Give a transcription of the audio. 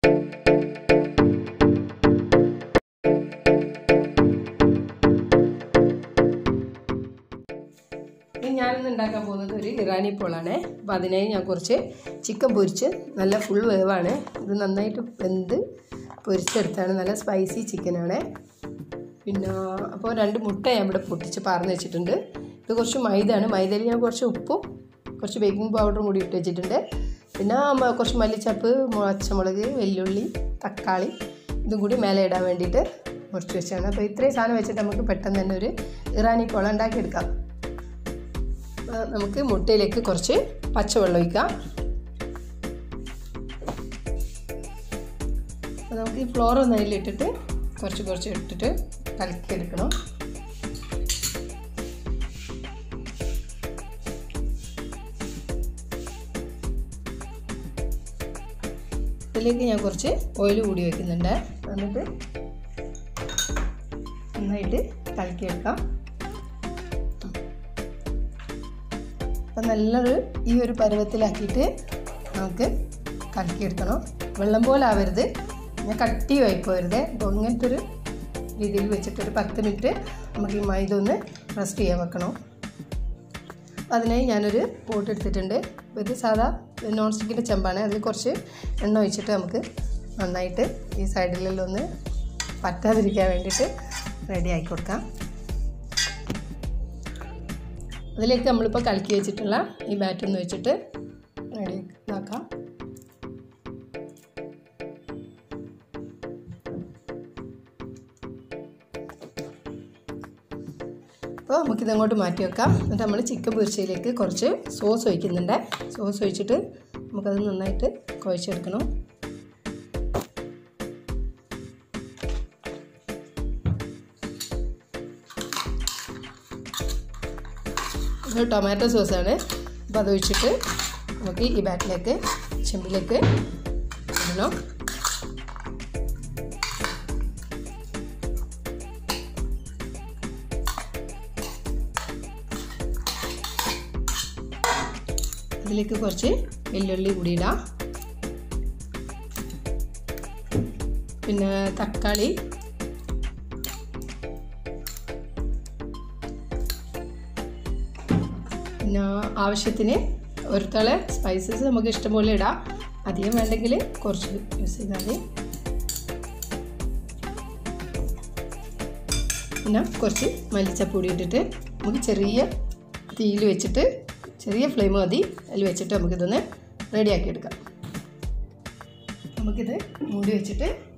ഞാനിന്ന് ഉണ്ടാക്കാൻ പോകുന്നത് ഒരു ഇറാനി പോളാണ്. അപ്പോൾ അതിനായി ഞാൻ കുറച്ച് ചിക്കൻ പൊരിച്ച് നല്ല ഫുൾ വേവാണ്. ഇത് നന്നായിട്ട് വെന്ത് പൊരിച്ചെടുത്താണ്. നല്ല സ്പൈസി ചിക്കനാണ്. പിന്നെ അപ്പോൾ 2 മുട്ട ഞാൻ ഇവിടെ പൊട്ടിച്ച് പാർന്ന് വെച്ചിട്ടുണ്ട്. ഇത് കുറച്ച് മൈദയാണ്. മൈദയിൽ ഞാൻ കുറച്ച് ഉപ്പും കുറച്ച് ബേക്കിംഗ് പൗഡറും കൂടി ഇട്ട് വെച്ചിട്ടുണ്ട്. പിന്നെ കുറച്ച് മല്ലിച്ചപ്പ്, പച്ചമുളക്, വെല്ലുള്ളി, തക്കാളി ഇതും കൂടി മേലെ ഇടാൻ വേണ്ടിയിട്ട് കുറച്ച് വെച്ചാണ്. അപ്പോൾ ഇത്രയും സാധനം വെച്ചിട്ട് നമുക്ക് പെട്ടെന്ന് തന്നെ ഒരു ഇറാനി പോള ഉണ്ടാക്കിയെടുക്കാം. നമുക്ക് മുട്ടയിലേക്ക് കുറച്ച് പച്ചവെള്ളം ഒഴിക്കാം. അപ്പോൾ നമുക്ക് ഈ ഫ്ലോർ ഒന്ന് അതിലിട്ടിട്ട് കുറച്ച് ഇട്ടിട്ട് കലക്കിയെടുക്കണം. ഇതിലേക്ക് ഞാൻ കുറച്ച് ഓയിൽ കൂടി വയ്ക്കുന്നുണ്ട്. എന്നിട്ട് നന്നായിട്ട് കലക്കിയെടുക്കാം. അപ്പം നല്ലൊരു ഈ ഒരു പരുവത്തിലാക്കിയിട്ട് നമുക്ക് കലക്കിയെടുക്കണം. വെള്ളം പോലെ ആവരുത്, ഞാൻ കട്ടി വായിപ്പോരുത്. അപ്പോൾ ഇങ്ങനത്തെ ഒരു രീതിയിൽ വെച്ചിട്ടൊരു 10 മിനിറ്റ് നമുക്ക് ഈ മൈദ ഒന്ന് റെസ്റ്റ് ചെയ്യാൻ വെക്കണം. അതിനായി ഞാനൊരു പോട്ട് എടുത്തിട്ടുണ്ട്. അപ്പോൾ ഇത് സാധാ നോൺ സ്റ്റിക്കിൻ്റെ ചെമ്പാണ്. അതിൽ കുറച്ച് എണ്ണ ഒഴിച്ചിട്ട് നമുക്ക് നന്നായിട്ട് ഈ സൈഡിലെല്ലാം ഒന്ന് പറ്റാതിരിക്കാൻ വേണ്ടിയിട്ട് റെഡി ആക്കി കൊടുക്കാം. അതിലേക്ക് നമ്മളിപ്പോൾ കലക്കി വെച്ചിട്ടുള്ള ഈ ബാറ്റൊന്ന് വെച്ചിട്ട് റെഡി ആക്കാം. അപ്പോൾ നമുക്കിതങ്ങോട്ട് മാറ്റി വെക്കാം. എന്നിട്ട് നമ്മൾ ചിക്കൻ പൊരിച്ചതിലേക്ക് കുറച്ച് സോസ് ഒഴിക്കുന്നുണ്ട്. സോസ് ഒഴിച്ചിട്ട് നമുക്കത് നന്നായിട്ട് കുഴച്ചെടുക്കണം. ഇത് ടൊമാറ്റോ സോസാണ്. അപ്പോൾ അതൊഴിച്ചിട്ട് നമുക്ക് ഈ ബാറ്റിലേക്ക് ചെമ്പിലേക്ക് ഇടണം. അതിലേക്ക് കുറച്ച് വെല്ലുള്ളി കൂടി ഇടാം. പിന്നെ തക്കാളി, പിന്നെ ആവശ്യത്തിന് ഒരു തള സ്പൈസസ് നമുക്ക് ഇഷ്ടംപോലെ ഇടാം. അധികം വേണ്ടെങ്കിൽ കുറച്ച് യൂസ് ചെയ്താൽ മതി. പിന്നെ കുറച്ച് മല്ലിച്ചപ്പൊടി ഇട്ടിട്ട് നമുക്ക് ചെറിയ തീയിൽ വെച്ചിട്ട്, ചെറിയ ഫ്ലെയിം മതി, അതിൽ വെച്ചിട്ട് നമുക്കിതൊന്ന് റെഡിയാക്കി എടുക്കാം. നമുക്കിത് മൂടി വെച്ചിട്ട്